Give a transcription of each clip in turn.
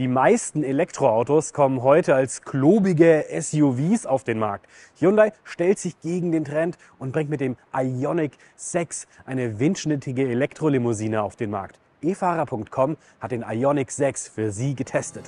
Die meisten Elektroautos kommen heute als klobige SUVs auf den Markt. Hyundai stellt sich gegen den Trend und bringt mit dem Ioniq 6 eine windschnittige Elektrolimousine auf den Markt. eFahrer.com hat den Ioniq 6 für Sie getestet.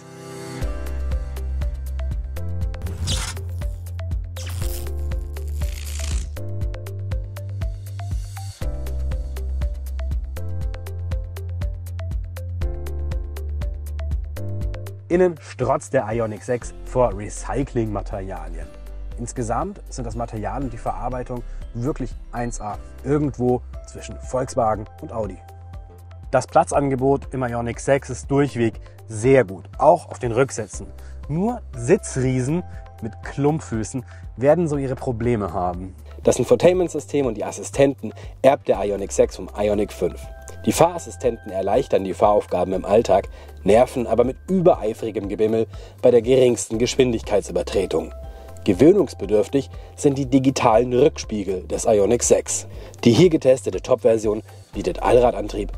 Innen strotzt der Ioniq 6 vor Recyclingmaterialien. Insgesamt sind das Material und die Verarbeitung wirklich 1A, irgendwo zwischen Volkswagen und Audi. Das Platzangebot im Ioniq 6 ist durchweg sehr gut, auch auf den Rücksätzen. Nur Sitzriesen mit Klumpfüßen werden so ihre Probleme haben. Das Infotainment-System und die Assistenten erbt der Ioniq 6 vom Ioniq 5. Die Fahrassistenten erleichtern die Fahraufgaben im Alltag, nerven aber mit übereifrigem Gebimmel bei der geringsten Geschwindigkeitsübertretung. Gewöhnungsbedürftig sind die digitalen Rückspiegel des Ioniq 6. Die hier getestete Top-Version bietet Allradantrieb,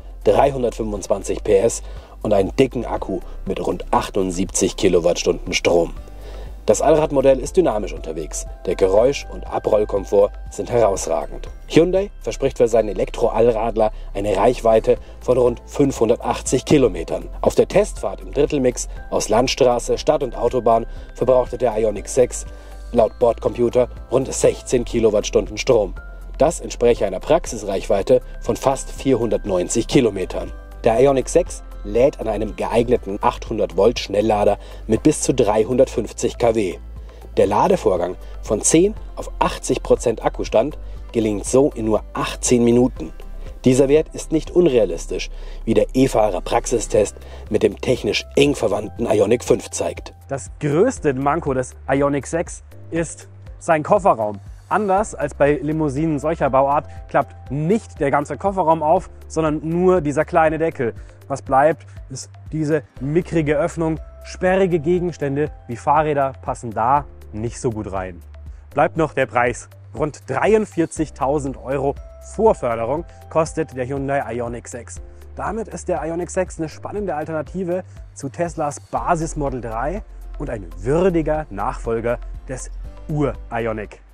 325 PS und einen dicken Akku mit rund 78 Kilowattstunden Strom. Das Allradmodell ist dynamisch unterwegs. Der Geräusch- und Abrollkomfort sind herausragend. Hyundai verspricht für seinen Elektro-Allradler eine Reichweite von rund 580 Kilometern. Auf der Testfahrt im Drittelmix aus Landstraße, Stadt und Autobahn verbrauchte der Ioniq 6 laut Bordcomputer rund 16 Kilowattstunden Strom. Das entspräche einer Praxisreichweite von fast 490 Kilometern. Der Ioniq 6 lädt an einem geeigneten 800 Volt Schnelllader mit bis zu 350 kW. Der Ladevorgang von 10 auf 80% Akkustand gelingt so in nur 18 Minuten. Dieser Wert ist nicht unrealistisch, wie der eFahrer Praxistest mit dem technisch eng verwandten Ioniq 5 zeigt. Das größte Manko des Ioniq 6 ist sein Kofferraum. Anders als bei Limousinen solcher Bauart klappt nicht der ganze Kofferraum auf, sondern nur dieser kleine Deckel. Was bleibt, ist diese mickrige Öffnung. Sperrige Gegenstände wie Fahrräder passen da nicht so gut rein. Bleibt noch der Preis. Rund 43.000 € Vorförderung kostet der Hyundai Ioniq 6. Damit ist der Ioniq 6 eine spannende Alternative zu Teslas Basis Model 3 und ein würdiger Nachfolger des Ur-Ioniq.